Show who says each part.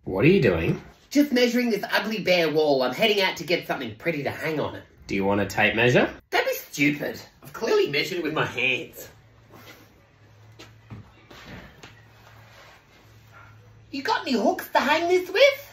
Speaker 1: What are you doing?
Speaker 2: Just measuring this ugly bare wall. I'm heading out to get something pretty to hang on it.
Speaker 1: Do you want a tape measure?
Speaker 2: Don't be stupid. I've clearly measured it with my hands. You got any hooks to hang this with?